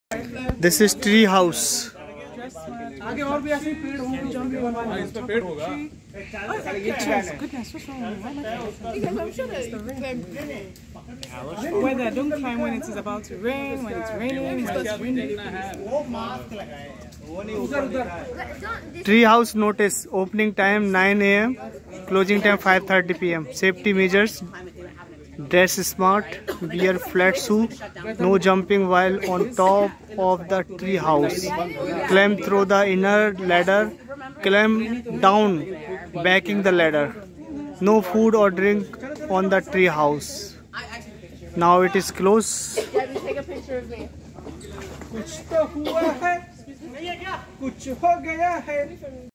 This is tree house. आगे और भी ऐसे पेड़ होंगे जहाँ भी बनवाना है। इस पे पेड़ होगा। Goodness, what's wrong? Weather, don't climb when it is about to rain. When it's raining, it's windy. Tree house notice. Opening time 9 a.m. Closing time 5:30 p.m. Safety measures. Dress smart. Wear flat shoe. No jumping while on top of the tree house. Climb through the inner ladder. Climb down, backing the ladder. No food or drink on the tree house. Now it is closed. Take a picture of me. कुछ तो हुआ है, कुछ हो गया है।